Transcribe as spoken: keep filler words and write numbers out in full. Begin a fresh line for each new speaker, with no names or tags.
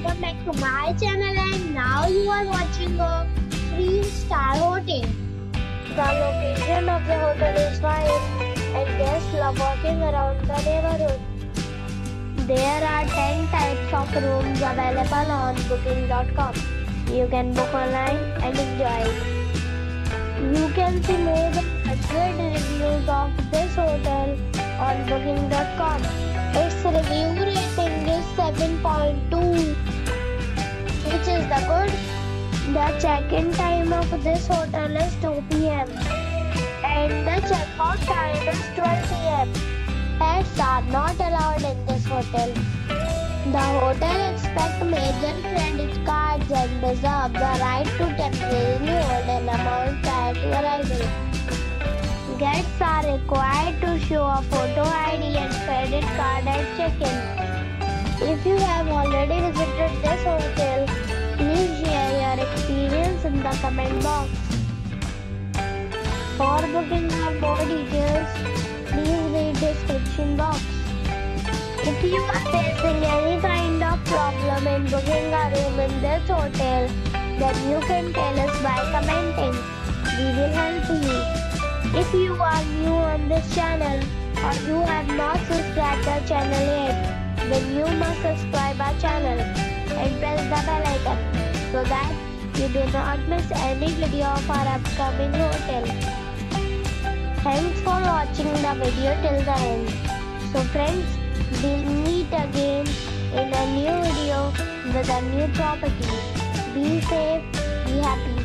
welcome back to my channel, and now you are watching a three star hotel. The location of the hotel is fine and guests love walking around the neighborhood. There are ten types of rooms available on booking dot com. You can book online and enjoy it. You can see more than one hundred reviews of this hotel on booking dot com. Its review rating is seven point two, which is the good. The check-in time of this hotel is two p m and the check-out time is twelve p m Pets are not allowed in this hotel. The hotel accepts major credit cards and reserves the right to temporarily hold an amount prior to arrival. Guests are required to show a photo I D and credit card at check-in. If you have already visited this hotel, please share your experience in the comment box. For booking or more details, please read description box. If you are facing any kind of problem in booking a room in this hotel, then you can tell us by commenting. We will help you. If you are new on this channel or you have not subscribed our channel yet, then you must subscribe our channel and press the bell icon so that you do not miss any video of our upcoming hotel. Thanks for watching the video till the end. So friends, we'll meet again in a new video with a new property. Be safe, be happy.